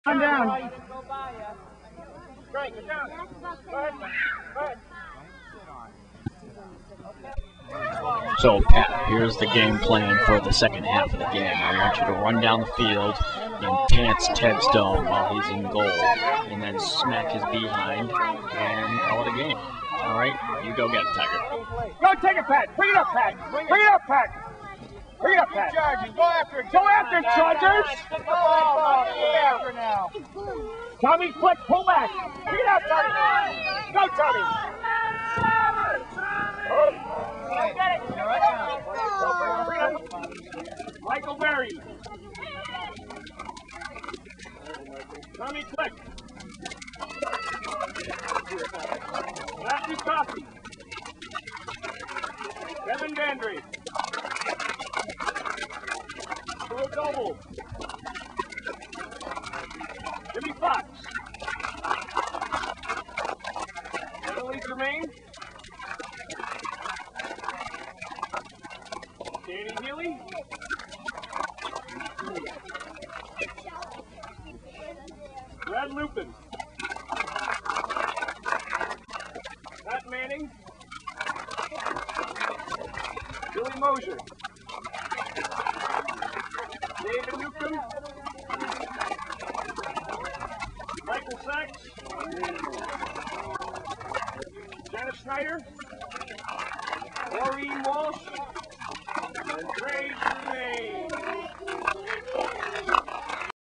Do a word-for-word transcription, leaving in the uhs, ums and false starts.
Come down. So, Pat, here's the game plan for the second half of the game. I want you to run down the field and pants Tedstone while he's in goal, and then smack his behind and call it a game. All right? You go get it, Tiger. Go take it, Pat. Bring it up, Pat. Bring it up, Pat. Bring it up, Pat. Go after it. Go after it, Chargers. Go now. Tommy, quick, pull back. Bring it up, Tommy. Go, Tommy. Oh. Get it. Michael Berry. Tommy, quick. Matthew Coffey. Kevin Dandry. Joe Double. Jimmy Fox. Emily Germain. Danny Healy. Brad Lupin. Matt Manning. Billy Mosier. David Newcomb. Michael Sachs. Janice Snyder. Maureen Walsh. And Trey Germain.